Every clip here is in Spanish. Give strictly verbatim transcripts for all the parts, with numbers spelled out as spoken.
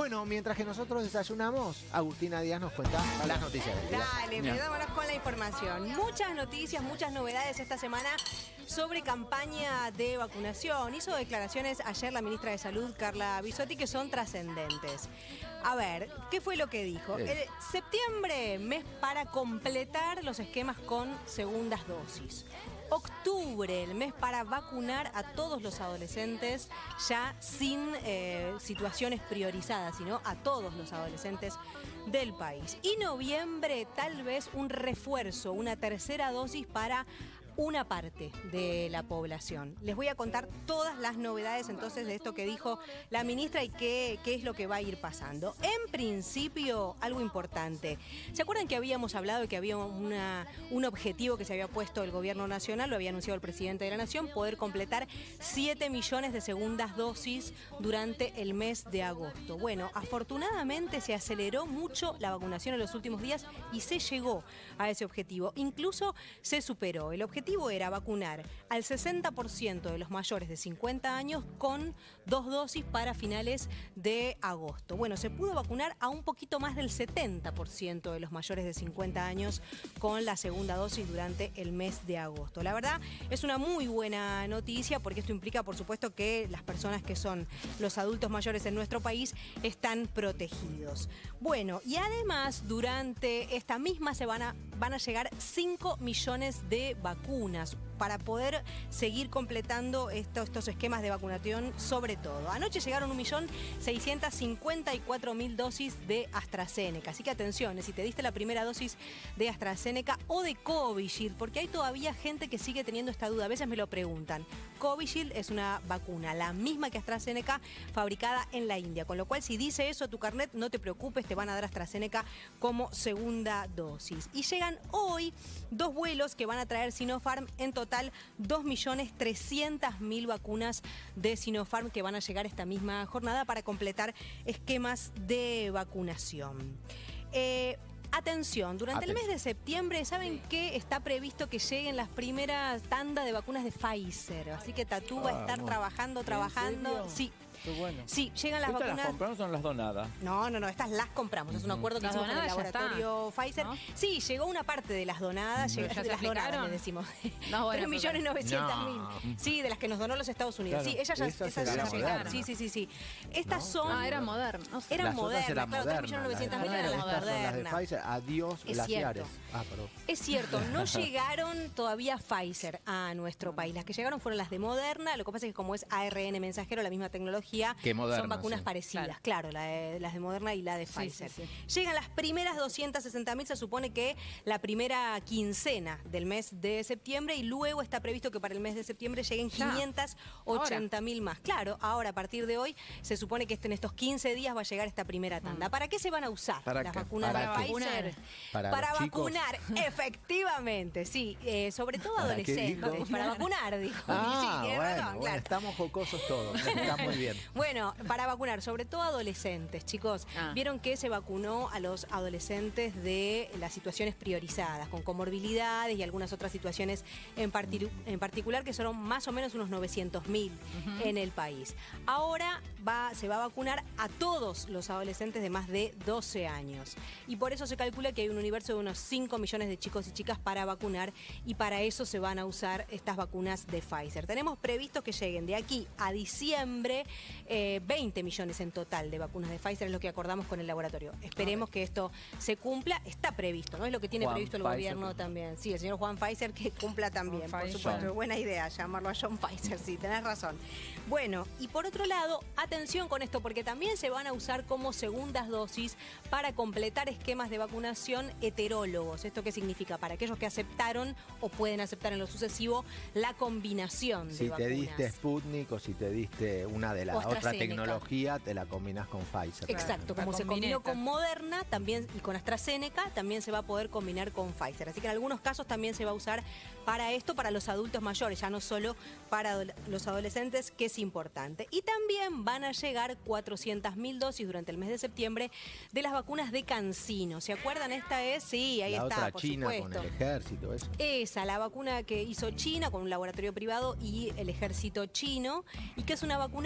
Bueno, mientras que nosotros desayunamos, Agustina Díaz nos cuenta las noticias del día. Dale, vámonos con la información. Muchas noticias, muchas novedades esta semana sobre campaña de vacunación. Hizo declaraciones ayer la ministra de Salud, Carla Bisotti, que son trascendentes. A ver, ¿qué fue lo que dijo? Sí. El septiembre, mes para completar los esquemas con segundas dosis. Octubre, el mes para vacunar a todos los adolescentes ya sin eh, situaciones priorizadas, sino a todos los adolescentes del país. Y noviembre, tal vez un refuerzo, una tercera dosis para una parte de la población. Les voy a contar todas las novedades entonces de esto que dijo la ministra y qué, qué es lo que va a ir pasando. En principio, algo importante. ¿Se acuerdan que habíamos hablado de que había una, un objetivo que se había puesto el gobierno nacional, lo había anunciado el presidente de la Nación, poder completar siete millones de segundas dosis durante el mes de agosto? Bueno, afortunadamente se aceleró mucho la vacunación en los últimos días y se llegó a ese objetivo. Incluso se superó. El objetivo El objetivo era vacunar al sesenta por ciento de los mayores de cincuenta años con dos dosis para finales de agosto. Bueno, se pudo vacunar a un poquito más del setenta por ciento de los mayores de cincuenta años con la segunda dosis durante el mes de agosto. La verdad, es una muy buena noticia porque esto implica, por supuesto, que las personas que son los adultos mayores en nuestro país están protegidos. Bueno, y además, durante esta misma semana van a llegar cinco millones de vacunas para poder seguir completando estos, estos esquemas de vacunación, sobre todo. Anoche llegaron un millón seiscientas cincuenta y cuatro mil dosis de AstraZeneca. Así que atención, si te diste la primera dosis de AstraZeneca o de Covishield, porque hay todavía gente que sigue teniendo esta duda. A veces me lo preguntan. Covishield es una vacuna, la misma que AstraZeneca, fabricada en la India. Con lo cual, si dice eso tu carnet, no te preocupes, te van a dar AstraZeneca como segunda dosis. Y llegan hoy dos vuelos que van a traer Sinopharm, en total dos millones trescientas mil vacunas de Sinopharm que van a llegar esta misma jornada para completar esquemas de vacunación. Eh, Atención, durante Atención. el mes de septiembre, ¿saben qué? Está previsto que lleguen las primeras tandas de vacunas de Pfizer. Así que Tatú va a estar Vamos. trabajando, trabajando. ¿En serio? Sí. Qué bueno. Sí, llegan las ¿Estas vacunas. las compramos o son las donadas? No, no, no, estas las compramos. Es un acuerdo que Las hicimos con el donadas ya laboratorio está, Pfizer. ¿no? Sí, llegó una parte de las donadas, llegó, ¿Ya de se las donadas, aplicaron? le decimos. No, bueno, tres millones novecientos mil. No. Sí, de las que nos donó los Estados Unidos. Claro. Sí, ellas ya, Esas esas eran ya llegaron. modernas. Sí, sí, sí, sí. Estas son. Ah, eran modernos. Eran Las otras modernas, eran claro, tres millones modernas, novecientos mil las- eran las estas son las de modernas. Pfizer. Adiós, Es glaciares. cierto. Ah, perdón. Es cierto, no llegaron todavía Pfizer a nuestro país. Las que llegaron fueron las de Moderna. Lo que pasa es que como es A R N mensajero, la misma tecnología, Que Moderna, son vacunas sí. parecidas. Claro. Claro, la de- las de Moderna y la de Sí, Pfizer. sí, Llegan las primeras doscientas sesenta mil, se supone que la primera quincena del mes de septiembre, y luego está previsto que para el mes de septiembre lleguen Ya. quinientas ochenta mil más. Claro, ahora a partir de hoy se supone que en estos quince días va a llegar esta primera tanda. ¿Para qué se van a usar ¿Para las qué? vacunas ¿Para de qué? Pfizer? ¿Para Para los chicos? vacunar, efectivamente, sí. Eh, sobre todo ¿Para qué adolescentes. dijo? Para vacunar, dijo. Ah, Sí, tiene bueno, razón, bueno, claro. estamos jocosos todos. Está muy bien. Bueno, para vacunar, sobre todo adolescentes, chicos. Ah. Vieron que se vacunó a los adolescentes de las situaciones priorizadas, con comorbilidades y algunas otras situaciones en, parti- en particular, que son más o menos unos novecientos mil en el país. Ahora va, se va a vacunar a todos los adolescentes de más de doce años. Y por eso se calcula que hay un universo de unos cinco millones de chicos y chicas para vacunar, y para eso se van a usar estas vacunas de Pfizer. Tenemos previsto que lleguen de aquí a diciembre eh, veinte millones en total de vacunas de Pfizer, es lo que acordamos con el laboratorio. Esperemos que esto se cumpla. Está previsto, ¿no? Es lo que tiene Juan previsto el Pfizer. gobierno también. Sí, el señor Juan Pfizer, que cumpla también, Juan por Pfizer. supuesto. Buena idea llamarlo a John Pfizer, sí, tenés razón. Bueno, y por otro lado, atención con esto, porque también se van a usar como segundas dosis para completar esquemas de vacunación heterólogos. ¿Esto qué significa? Para aquellos que aceptaron o pueden aceptar en lo sucesivo la combinación de Si te vacunas. diste Sputnik o si te diste una de la O otra AstraZeneca. tecnología, te la combinás con Pfizer. Exacto, La como se combineta. combinó con Moderna también y con AstraZeneca, también se va a poder combinar con Pfizer. Así que en algunos casos también se va a usar para esto, para los adultos mayores, ya no solo para adole- los adolescentes, que es importante. Y también van a llegar cuatrocientas mil dosis durante el mes de septiembre de las vacunas de CanSino. ¿Se acuerdan? Esta es, sí, ahí la está, otra por China supuesto. con el ejército, eso. Esa, la vacuna que hizo China con un laboratorio privado y el ejército chino, y que es una vacuna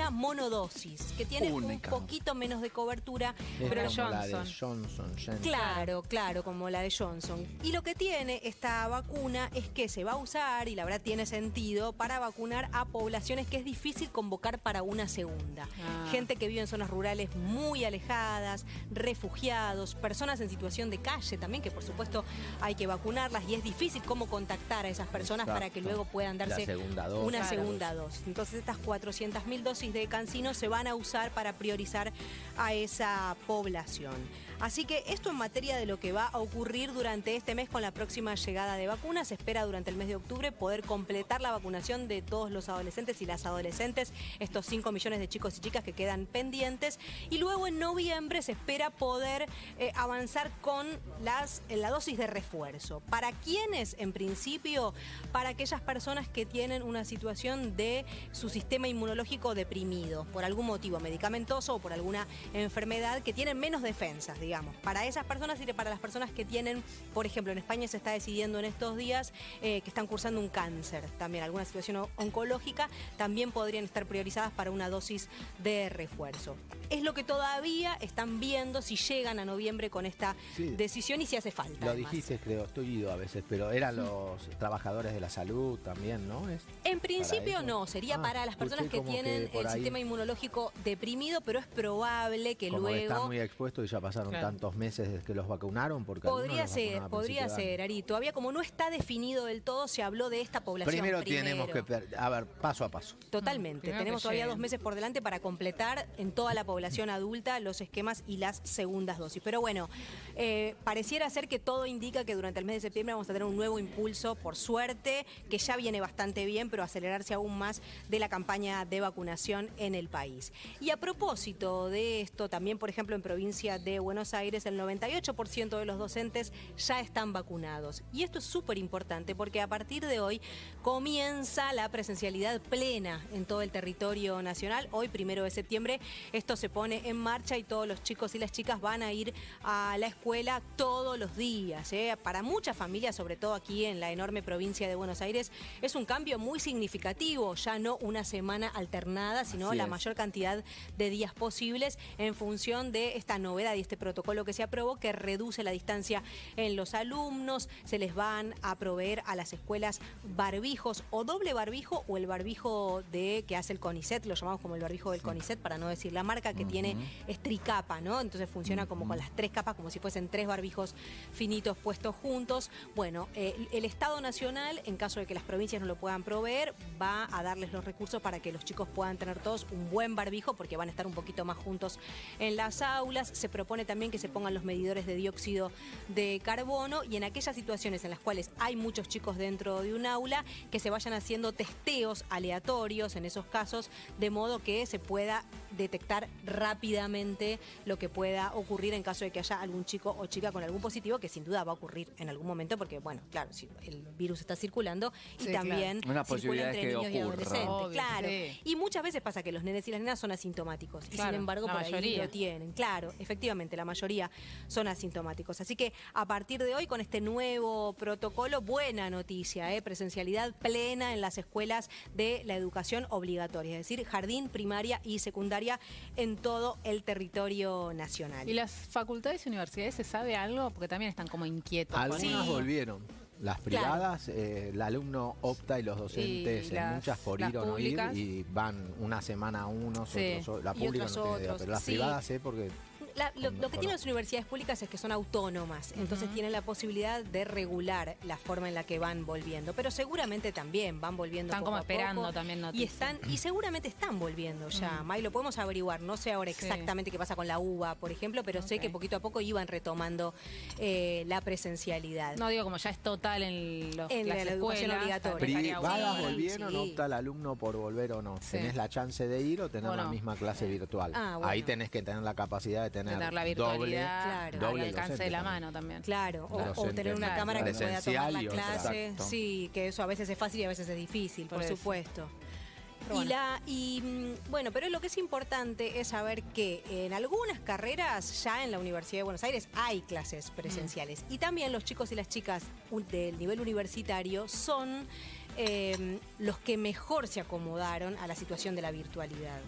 monodosis, que tiene Única. un poquito menos de cobertura, Es pero como la de Johnson. Johnson. Johnson. Claro, claro, como la de Johnson. Y lo que tiene esta vacuna es que se va a usar, y la verdad tiene sentido, para vacunar a poblaciones que es difícil convocar para una segunda. Ah. Gente que vive en zonas rurales muy alejadas, refugiados, personas en situación de calle también, que por supuesto hay que vacunarlas, y es difícil cómo contactar a esas personas para que Exacto. luego puedan La darse segunda dosis. una Claro. segunda dosis. Entonces estas cuatrocientas mil dosis de CanSino se van a usar para priorizar a esa población. Así que esto en materia de lo que va a ocurrir durante este mes con la próxima llegada de vacunas. Se espera durante el mes de octubre poder completar la vacunación de todos los adolescentes y las adolescentes, estos cinco millones de chicos y chicas que quedan pendientes. Y luego en noviembre se espera poder eh, avanzar con las, la dosis de refuerzo. ¿Para quiénes? En principio, para aquellas personas que tienen una situación de su sistema inmunológico deprimido, por algún motivo medicamentoso o por alguna enfermedad, que tienen menos defensas, digamos. Para esas personas y para las personas que tienen, por ejemplo, en España se está decidiendo en estos días eh, que están cursando un cáncer, también alguna situación o- oncológica, también podrían estar priorizadas para una dosis de refuerzo. Es lo que todavía están viendo si llegan a noviembre con esta Sí. decisión y si hace falta. Lo además. dijiste, creo, estoy ido a veces, pero eran los trabajadores de la salud también, ¿no? Es En principio eso. no, sería Ah, para las personas escuché que como tienen que por el ahí, sistema inmunológico deprimido, pero es probable que como que están luego... muy expuestos y ya pasaron Claro. tantos meses desde que los vacunaron, porque algunos Podría los ser, vacunaron a podría principio de ser, año. Ari. Todavía como no está definido del todo, se habló de esta población Primero, primero. tenemos que, per- a ver, paso a paso. Totalmente. Primero Tenemos que todavía lleguen. dos meses por delante para completar en toda la población adulta los esquemas y las segundas dosis. Pero bueno, eh, pareciera ser que todo indica que durante el mes de septiembre vamos a tener un nuevo impulso, por suerte, que ya viene bastante bien, pero acelerarse aún más de la campaña de vacunación en el país. Y a propósito de esto, también, por ejemplo, en provincia de Buenos Aires, el noventa y ocho por ciento de los docentes ya están vacunados. Y esto es súper importante porque a partir de hoy comienza la presencialidad plena en todo el territorio nacional. Hoy, primero de septiembre, esto se pone en marcha y todos los chicos y las chicas van a ir a la escuela todos los días, ¿eh? Para muchas familias, sobre todo aquí en la enorme provincia de Buenos Aires, es un cambio muy significativo. Ya no una semana alternada, sino Así la es. mayor cantidad de días posibles en función de esta novedad y este protocolo que se aprobó, que reduce la distancia en los alumnos. Se les van a proveer a las escuelas barbijos o doble barbijo o el barbijo de que hace el CONICET, lo llamamos como el barbijo del CONICET para no decir la marca, que tiene es tricapa, ¿no? Entonces funciona como con las tres capas, como si fuesen tres barbijos finitos puestos juntos. Bueno, eh, el Estado Nacional, en caso de que las provincias no lo puedan proveer, va a darles los recursos para que los chicos puedan tener todos un buen barbijo, porque van a estar un poquito más juntos en las aulas. Se propone también que se pongan los medidores de dióxido de carbono, y en aquellas situaciones en las cuales hay muchos chicos dentro de un aula, que se vayan haciendo testeos aleatorios en esos casos, de modo que se pueda detectar rápidamente lo que pueda ocurrir en caso de que haya algún chico o chica con algún positivo, que sin duda va a ocurrir en algún momento, porque bueno, claro, si el virus está circulando y Sí, también claro. Una circula posibilidad entre es que niños y ocurra. adolescentes, Obvio, claro. sí. Y muchas veces pasa que los nenes y las nenas son asintomáticos, y Claro, sin embargo la por ahí mayoría. lo tienen. Claro, efectivamente, la mayoría son asintomáticos. Así que a partir de hoy, con este nuevo protocolo, buena noticia, ¿eh? Presencialidad plena en las escuelas de la educación obligatoria, es decir, jardín, primaria y secundaria en todo el territorio nacional. ¿Y las facultades y universidades se sabe algo? Porque también están como inquietos. con Algunas Sí. volvieron. Las privadas, eh, el alumno opta y los docentes Y en las- muchas por las ir o no ir, públicas. y van una semana a unos, Sí. otros, o- la Y pública otros no tengo idea, otros, pero las sí. privadas sé porque La- lo, lo que Conozco. tienen las universidades públicas es que son autónomas, entonces tienen la posibilidad de regular la forma en la que van volviendo, pero seguramente también van volviendo Están poco como a poco, esperando también y noticias. están y seguramente están volviendo ya. Mm. May, lo podemos averiguar, no sé ahora Sí. exactamente qué pasa con la U B A, por ejemplo, pero sé Ok. que poquito a poco iban retomando eh, la presencialidad. No digo, como ya es total en, los, En las la- la educación escuelas, obligatoria. estaría bueno. privadas Sí, volvieron, sí. opta el alumno por volver o no. Sí. Tenés la chance de ir o tener Bueno. la misma clase virtual. Ah, bueno. Ahí tenés que tener la capacidad de tener, Tener la doble, virtualidad Claro. al doble alcance docente de la también. mano también. Claro, o, Docente o tener una claro. cámara que pueda tomar Presencial la y otra. clase. Exacto. Sí, que eso a veces es fácil y a veces es difícil, por, Por eso. supuesto. Pero Y, bueno. la, y mm, bueno, pero lo que es importante es saber que en algunas carreras ya en la Universidad de Buenos Aires hay clases presenciales. Mm. Y también los chicos y las chicas un- del nivel universitario son eh, los que mejor se acomodaron a la situación de la virtualidad.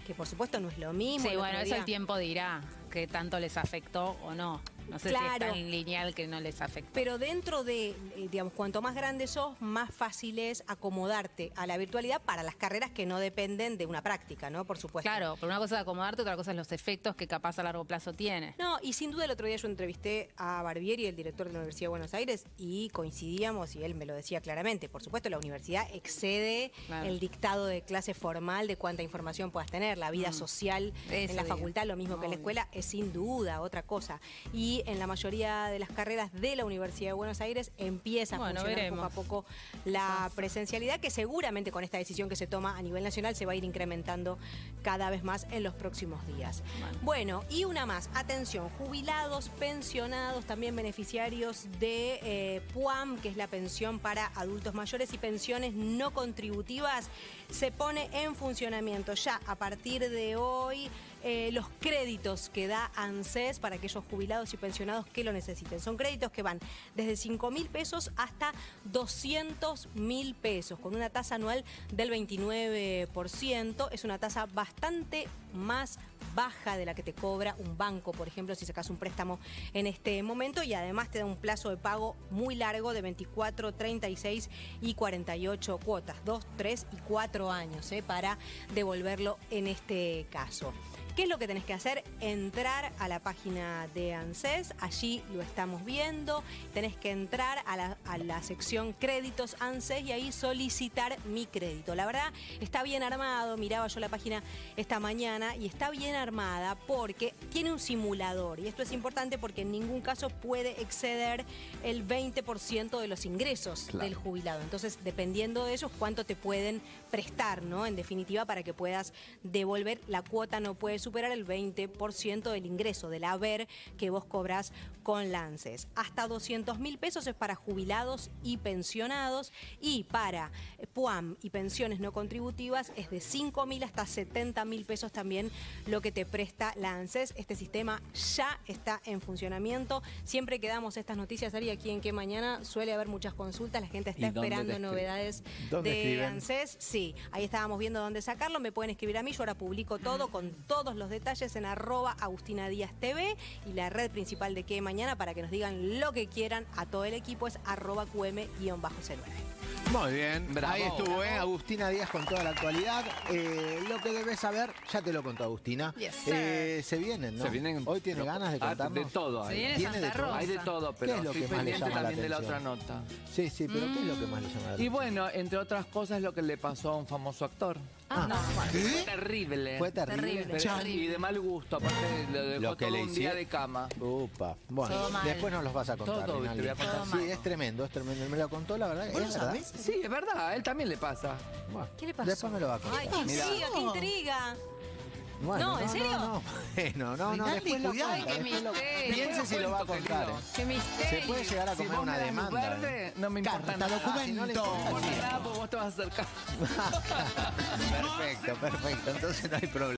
que por supuesto no es lo mismo. Sí, El bueno, otro eso día- el tiempo dirá qué tanto les afectó o no. No sé si Claro. es tan lineal que no les afectó. Pero dentro de, eh, digamos, cuanto más grande sos, más fácil es acomodarte a la virtualidad para las carreras que no dependen de una práctica, ¿no? Por supuesto. Claro, pero una cosa es acomodarte, otra cosa es los efectos que capaz a largo plazo tiene. No, y sin duda el otro día yo entrevisté a Barbieri, el director de la Universidad de Buenos Aires, y coincidíamos, y él me lo decía claramente. Por supuesto, la universidad excede Claro. el dictado de clase formal de cuánta información puedas tener. La vida Mm. social Eso en la digo. facultad, lo mismo que en la Obvio. escuela, es sin duda otra cosa. Y en la mayoría de las carreras de la Universidad de Buenos Aires empieza a Bueno, funcionar veremos. poco a poco la presencialidad, que seguramente con esta decisión que se toma a nivel nacional se va a ir incrementando cada vez más en los próximos días. Bueno. Bueno, y una más, atención, jubilados, pensionados, también beneficiarios de eh, P U A M, que es la pensión para adultos mayores, y pensiones no contributivas, se pone en funcionamiento ya a partir de hoy. Eh, los créditos que da ANSES para aquellos jubilados y pensionados que lo necesiten. Son créditos que van desde cinco mil pesos hasta doscientos mil pesos, con una tasa anual del veintinueve por ciento. Es una tasa bastante más baja de la que te cobra un banco, por ejemplo, si sacas un préstamo en este momento, y además te da un plazo de pago muy largo de veinticuatro, treinta y seis y cuarenta y ocho cuotas, dos, tres y cuatro años eh, para devolverlo en este caso. ¿Qué es lo que tenés que hacer? Entrar a la página de ANSES, allí lo estamos viendo, tenés que entrar a la, a la sección créditos ANSES y ahí solicitar mi crédito. La verdad, está bien armado, miraba yo la página esta mañana y está bien armada porque tiene un simulador, y esto es importante porque en ningún caso puede exceder el veinte por ciento de los ingresos Claro. del jubilado. Entonces, dependiendo de eso, es cuánto te pueden prestar, ¿no? En definitiva, para que puedas devolver, la cuota no puede superar el veinte por ciento del ingreso, del haber que vos cobrás con la ANSES. Hasta doscientos mil pesos es para jubilados y pensionados, y para P U A M y pensiones no contributivas es de cinco mil hasta setenta mil pesos también lo que te presta la ANSES. Este sistema ya está en funcionamiento. Siempre que damos estas noticias, Ari, aquí en Que Mañana suele haber muchas consultas, la gente está ¿Y dónde esperando te escriben? novedades ¿Dónde de escriben? ANSES. Sí, ahí estábamos viendo dónde sacarlo. Me pueden escribir a mí, yo ahora publico todo con todos los detalles en arroba Agustina Díaz T V, y la red principal de Que Mañana para que nos digan lo que quieran a todo el equipo es arroba Q M guión bajo C nueve. Muy bien, Bravo. ahí estuvo, ¿eh? Agustina Díaz con toda la actualidad. Eh, lo que debes saber, ya te lo contó Agustina. Yes, sir. Eh, se vienen, ¿no? Se vienen- Hoy tiene no, ganas de ah, contarnos. de todo Se hay. viene Tiene de Santa todo. Rosa. Hay de todo, pero es lo estoy que más le pendiente llama la también de la atención? otra nota. Sí, sí, pero ¿qué es lo que más le llama la Y atención? bueno, entre otras cosas, lo que le pasó a un famoso actor. Ah, no. Fue terrible. Fue terrible. Terrible. Pero- terrible. y de mal gusto, aparte le dejó Lo que todo le un día hicieron. de cama. Upa. Bueno, Todo mal. después nos los vas a contar. Todo, Rinaldi. te voy a contar. Todo Sí, mal. es tremendo, es tremendo. Me lo contó, la verdad. ¿Vos es lo verdad. sabés? Sí, es verdad, a él también le pasa. Bueno, ¿Qué le pasó? Después me lo va a contar. Ay, qué Mirá. intriga, qué intriga. Bueno, No, ¿en serio? No, no, Bueno, no, no, Rinaldi, después lo cuidado. cuenta, Ay, qué después lo- misterio. Piense si lo va a Cuento, contar. querido. ¿eh? ¡Qué misterio! Se puede llegar a Si comer vos una me das luz demanda. ¿eh? verde, no me importa Carta, nada. documento. Si no le importa, No sí. nada, porque vos te vas a acercar. Perfecto, perfecto. Entonces no hay problema.